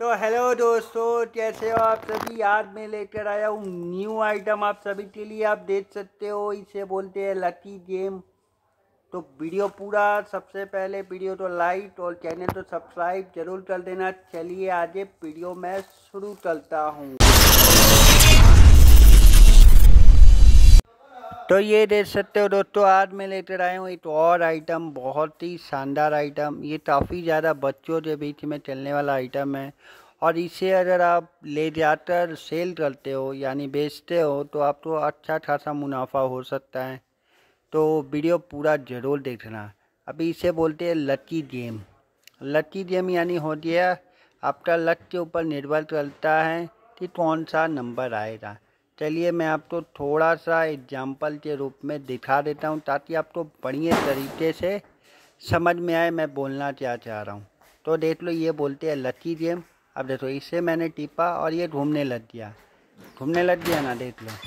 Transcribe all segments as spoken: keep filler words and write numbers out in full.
तो हेलो दोस्तों, कैसे हो आप सभी। आज मैं लेकर आया हूँ न्यू आइटम आप सभी के लिए। आप देख सकते हो, इसे बोलते हैं लकी गेम। तो वीडियो पूरा, सबसे पहले वीडियो तो लाइक और चैनल तो सब्सक्राइब जरूर कर देना। चलिए आज वीडियो मैं शुरू करता हूँ। तो ये देख सकते हो दोस्तों, आज मैं लेकर आया हूँ एक और आइटम, बहुत ही शानदार आइटम। ये काफ़ी ज़्यादा बच्चों के बीच में चलने वाला आइटम है और इसे अगर आप ले जाकर सेल करते हो यानी बेचते हो तो आपको अच्छा खासा मुनाफा हो सकता है। तो वीडियो पूरा ज़रूर देखना। अभी इसे बोलते हैं लकी गेम। लकी गेम यानी हो गया आपका लक के ऊपर निर्भर करता है कि कौन सा नंबर आएगा। चलिए मैं आपको थोड़ा सा एग्जाम्पल के रूप में दिखा देता हूँ ताकि आपको बढ़िया तरीके से समझ में आए मैं बोलना क्या चाह रहा हूँ। तो देख लो, ये बोलते हैं लकी गेम। अब देखो, इसे मैंने टिपा और ये घूमने लग गया घूमने लग गया ना, देख लो।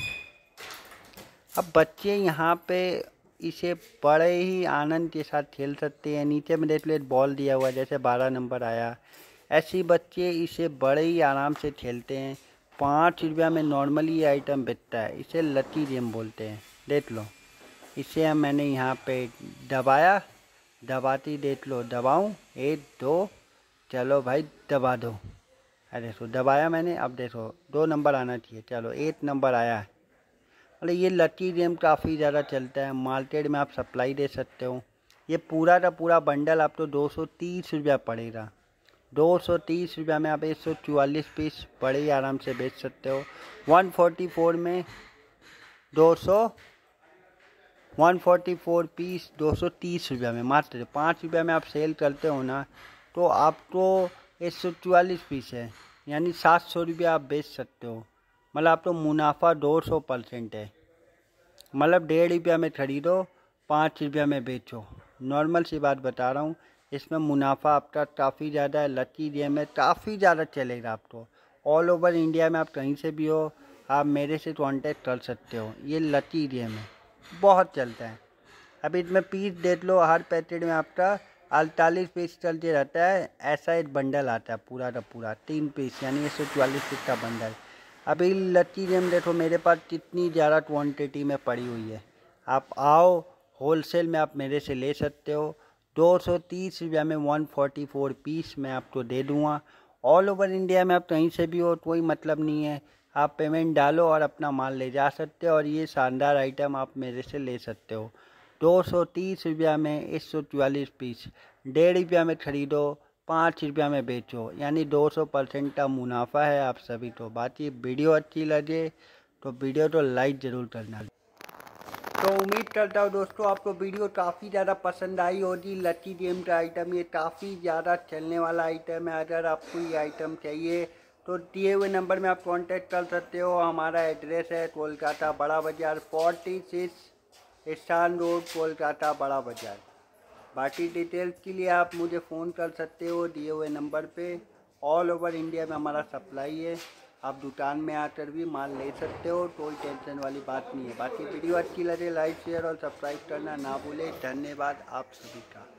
अब बच्चे यहाँ पे इसे बड़े ही आनंद के साथ खेल सकते हैं। नीचे में देख लो बॉल दिया हुआ है, जैसे बारह नंबर आया, ऐसे ही बच्चे इसे बड़े ही आराम से खेलते हैं। पाँच रुपया में नॉर्मली ये आइटम बिकता है। इसे लकी गेम बोलते हैं। देख लो, इसे हम मैंने यहाँ पे दबाया, दबाती देख लो, दबाऊँ एक दो, चलो भाई दबा दो। अरे देखो दबाया मैंने, अब देखो दो नंबर आना चाहिए, चलो एक नंबर आया है। अरे ये लकी गेम काफ़ी ज़्यादा चलता है, मार्केट में आप सप्लाई दे सकते हो। ये पूरा का पूरा बंडल आपको दो सौ तीस रुपया पड़ेगा। दो सौ तीस रुपया में आप एक सौ चौवालीस पीस बड़े ही आराम से बेच सकते हो। वन फोर्टी फोर में दो सौ वन फोर्टी फोर पीस दो सौ तीस रुपया में, मात्र पाँच रुपया में आप सेल करते हो ना, तो आपको एक सौ चौवालीस पीस है यानी सात सौ रुपया आप बेच सकते हो। मतलब आपको मुनाफा दो सौ परसेंट है। मतलब डेढ़ रुपया में खरीदो, पाँच रुपया में बेचो। नॉर्मल सी बात बता रहा हूँ, इसमें मुनाफा आपका काफ़ी ज़्यादा है। लकी गेम में काफ़ी ज़्यादा चलेगा आपको। ऑल ओवर इंडिया में आप कहीं से भी हो, आप मेरे से कांटेक्ट कर सकते हो। ये लकी गेम है, बहुत चलता है। अभी इसमें पीस देख लो, हर पैकेट में आपका अड़तालीस पीस चलते रहता है। ऐसा एक बंडल आता है पूरा का पूरा, तीन पीस यानी एक सौ चौवालीस पीस का बंडल। अभी लकी गेम देखो मेरे पास कितनी ज़्यादा क्वांटिटी में पड़ी हुई है। आप आओ, होलसेल में आप मेरे से ले सकते हो। दो सौ तीस रुपया में वन फोर्टी फोर पीस मैं आपको दे दूँगा। ऑल ओवर इंडिया में आप कहीं से भी हो, कोई मतलब नहीं है। आप पेमेंट डालो और अपना माल ले जा सकते हो और ये शानदार आइटम आप मेरे से ले सकते हो। दो सौ तीस रुपया में एक सौ चौवालीस पीस, डेढ़ रुपया में खरीदो, पाँच रुपया में बेचो, यानी दो सौ परसेंट का मुनाफा है आप सभी को। बाकी वीडियो अच्छी लगे तो वीडियो तो लाइक ज़रूर करना। तो उम्मीद करता हूँ दोस्तों आपको वीडियो काफ़ी ज़्यादा पसंद आई होगी। लकी गेम का आइटम ये काफ़ी ज़्यादा चलने वाला आइटम है। अगर आपको ये आइटम चाहिए तो दिए हुए नंबर में आप कांटेक्ट कर सकते हो। हमारा एड्रेस है Kolkata Bara Bazar, forty six strand road, Kolkata Bara Bazar. बाकी डिटेल्स के लिए आप मुझे फ़ोन कर सकते हो दिए हुए नंबर पे। ऑल ओवर इंडिया में हमारा सप्लाई है। आप दुकान में आकर भी माल ले सकते हो, कोई टेंशन वाली बात नहीं है। बाकी वीडियो अच्छी लगे लाइक शेयर और सब्सक्राइब करना ना भूलें। धन्यवाद आप सभी का।